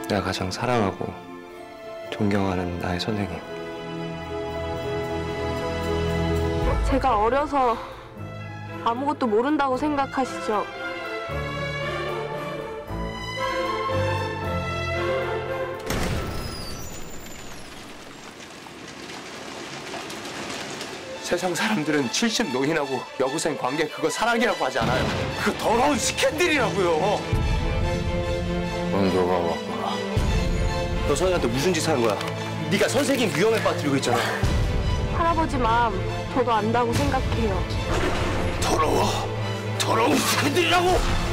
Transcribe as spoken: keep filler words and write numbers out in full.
내가 가장 사랑하고 존경하는 나의 선생님. 제가 어려서 아무것도 모른다고 생각하시죠? 세상 사람들은 칠십 노인하고 여고생 관계 그거 사랑이라고 하지 않아요. 그거 더러운 스캔들이라고요. 넌 너가 왔구나. 너 선생한테 무슨 짓 한 거야? 네가 선생님 위험에 빠뜨리고 있잖아. 할아버지 마음 저도 안다고 생각해요. 더러워. 더러운 스캔들이라고!